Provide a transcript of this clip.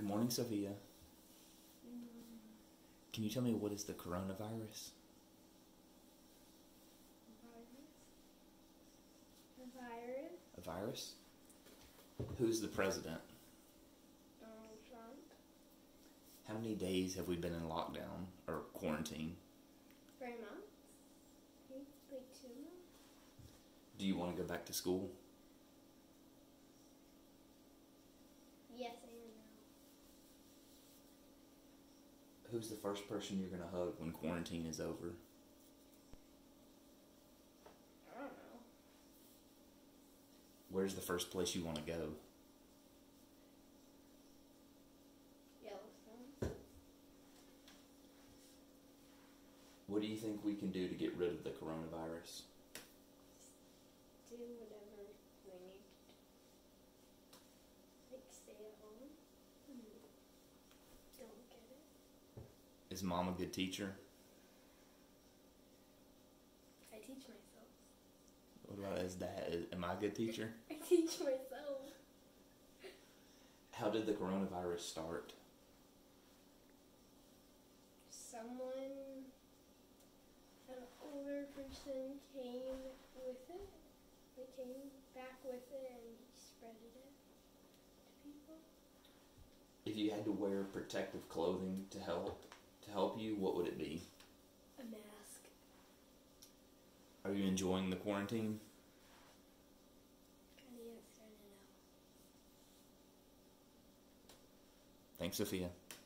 Morning, Sophia. Can you tell me what is the coronavirus? A virus? A virus? Who's the president? Donald Trump. How many days have we been in lockdown or quarantine? 3 months? I think like 2 months. Do you want to go back to school? Yes, I know. Who's the first person you're going to hug when quarantine is over? I don't know. Where's the first place you want to go? Yellowstone. What do you think we can do to get rid of the coronavirus? Do whatever we need to do. Like stay at home. Don't get it. Is mom a good teacher? I teach myself. What about his dad? Am I a good teacher? I teach myself. How did the coronavirus start? Someone, an older person came with it. They came back with it and he spread it to people. If you had to wear protective clothing to help you, what would it be? A mask. Are you enjoying the quarantine? Yes, I don't know. Thanks, Sophia.